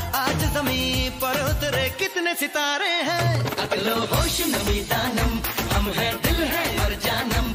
आज ज़मीं पर उतरे कितने सितारे हैं। अकलो होश नमी दानम, हम है दिल है और जानम।